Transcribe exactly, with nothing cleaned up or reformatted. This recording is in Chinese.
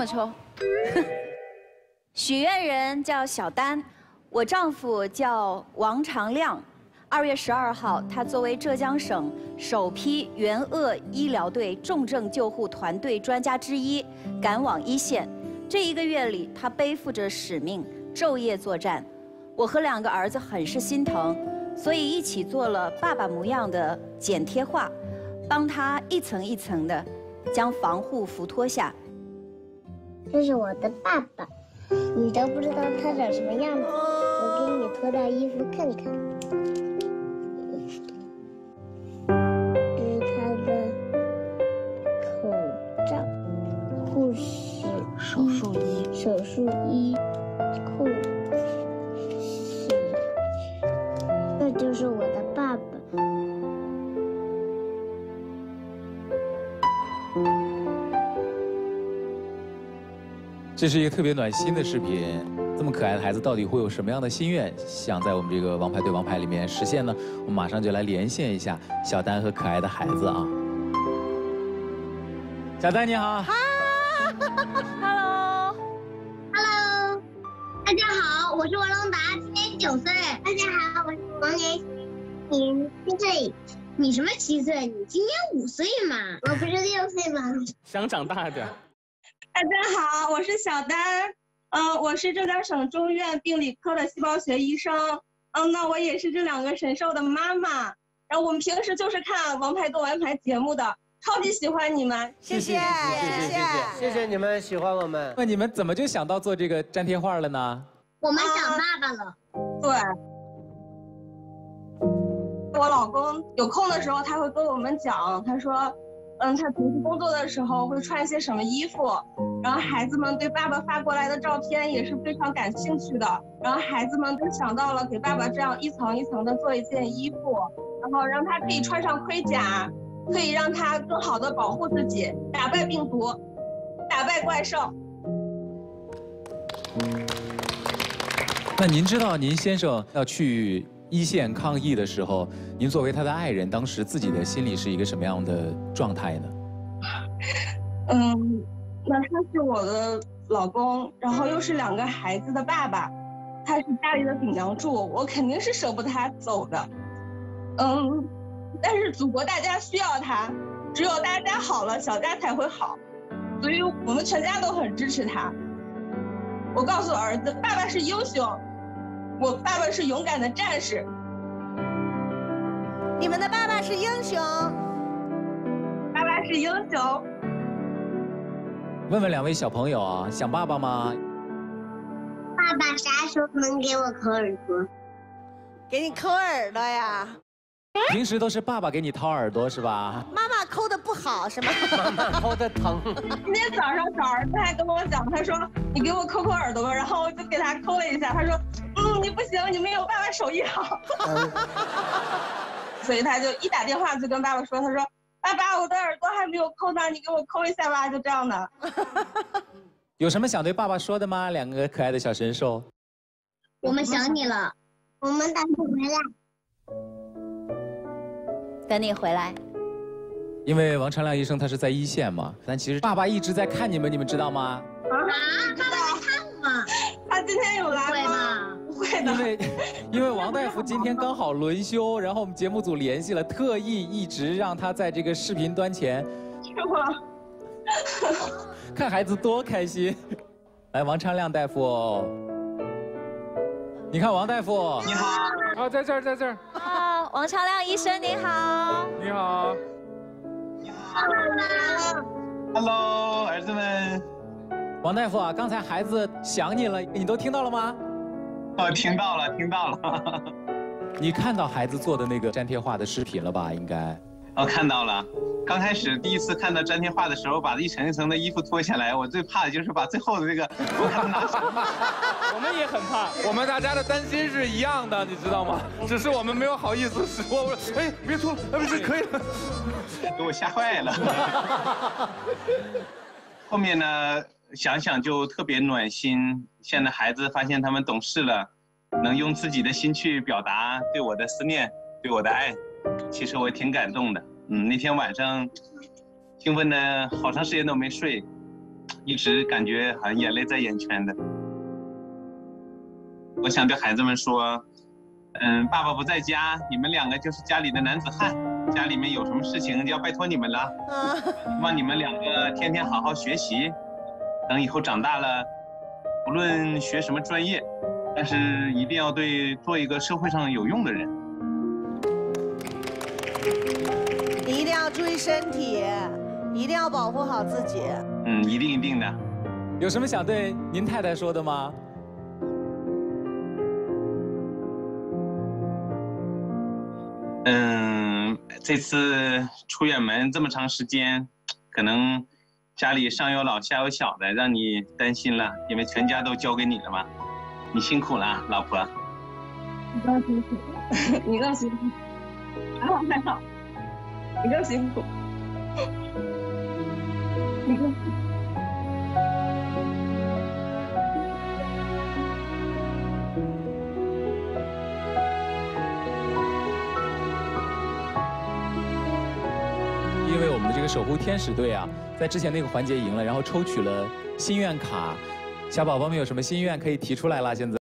么抽。许愿人叫小丹，我丈夫叫王长亮。二月十二号，他作为浙江省首批援鄂医疗队重症救护团队专家之一，赶往一线。这一个月里，他背负着使命，昼夜作战。我和两个儿子很是心疼，所以一起做了爸爸模样的剪贴画，帮他一层一层的将防护服脱下。 这是我的爸爸，你都不知道他长什么样子，我给你脱掉衣服看看。这是他的口罩、护士手术衣、手术衣、裤子，这就是我的爸爸。 这是一个特别暖心的视频。这么可爱的孩子到底会有什么样的心愿，想在我们这个王牌对王牌里面实现呢？我们马上就来连线一下小丹和可爱的孩子啊。小丹你好。 哈 ，Hello，Hello， 大家好，我是王龙达，今年九岁。大家好，我是王连熙，年七岁。你什么七岁？你今年五岁嘛？我不是六岁吗？ 想长大点。 大家好，我是小丹，嗯、呃，我是浙江省中医院病理科的细胞学医生，嗯，那我也是这两个神兽的妈妈。然后我们平时就是看《王牌对王牌》节目的，超级喜欢你们， 谢谢，谢谢，谢谢，谢谢你们喜欢我们。 那你们怎么就想到做这个粘贴画了呢？ 我们想爸爸了。 对。我老公有空的时候，他会跟我们讲，他说。嗯，他平时工作的时候会穿一些什么衣服，然后孩子们对爸爸发过来的照片也是非常感兴趣的，然后孩子们都想到了给爸爸这样一层一层的做一件衣服，然后让他可以穿上盔甲，可以让他更好的保护自己，打败病毒，打败怪兽。 那您知道您先生要去一线抗疫的时候，您作为他的爱人，当时自己的心里是一个什么样的状态呢？ 嗯，那他是我的老公，然后又是两个孩子的爸爸，他是家里的顶梁柱，我肯定是舍不得他走的。嗯，但是祖国大家需要他，只有大家好了，小家才会好，所以我们全家都很支持他。我告诉儿子，爸爸是英雄。我爸爸是勇敢的战士， 你们的爸爸是英雄， 爸爸是英雄。 问问两位小朋友啊，想爸爸吗？ 爸爸啥时候能给我抠耳朵？ 给你抠耳朵呀？ 平时都是爸爸给你掏耳朵是吧？ 妈妈抠的不好是吗？ 妈妈抠的疼。 今天早上小儿子还跟我讲，他说你给我抠抠耳朵吧，然后我就给他抠了一下，他说嗯你不行，你没有爸爸手艺好。所以他就一打电话就跟爸爸说，他说爸爸我的耳朵还没有抠呢，你给我抠一下吧，就这样的。 有什么想对爸爸说的吗？两个可爱的小神兽。 我们想你了，我们打算回来。 等你回来。 因为王长亮医生他是在一线嘛，但其实爸爸一直在看你们，你们知道吗？ 啊，爸爸来看我吗？ 他今天有来吗？不会的。 因为因为王大夫今天刚好轮休，然后我们节目组联系了，特意一直让他在这个视频端前。 是吗？ 看孩子多开心。来，王长亮大夫。你看王大夫。 你好。啊，在这儿，在这儿。 啊，王长亮医生你好。 你好。 你好。 Hello， 儿子们。 王大夫啊，刚才孩子想你了，你都听到了吗？ 哦，听到了，听到了。 你看到孩子做的那个粘贴画的视频了吧？应该。 哦，看到了。刚开始第一次看到粘贴画的时候，把一层一层的衣服脱下来，我最怕的就是把最后的这个我看拿手。 我们也很怕，我们大家的担心是一样的，你知道吗？只是我们没有好意思说。我说，哎，别脱了，哎，不是，可以了。 给我吓坏了。后面呢，想想就特别暖心。现在孩子发现他们懂事了，能用自己的心去表达对我的思念，对我的爱，其实我挺感动的。嗯，那天晚上兴奋的好长时间都没睡， 一直感觉好像眼泪在眼圈的。我想对孩子们说，嗯，爸爸不在家，你们两个就是家里的男子汉，家里面有什么事情就要拜托你们了。 啊， 希望你们两个天天好好学习，等以后长大了，无论学什么专业，但是一定要对做一个社会上有用的人。 你一定要注意身体，一定要保护好自己。 嗯，一定一定的。 有什么想对您太太说的吗？ 嗯，这次出远门这么长时间，可能家里上有老下有小的，让你担心了，因为全家都交给你了嘛。你辛苦了，老婆。 你更辛苦，你更辛苦。还好还好，你更辛苦，你更辛苦。 因为我们的这个守护天使队啊，在之前那个环节赢了，然后抽取了心愿卡，小宝宝们有什么心愿可以提出来了？现在。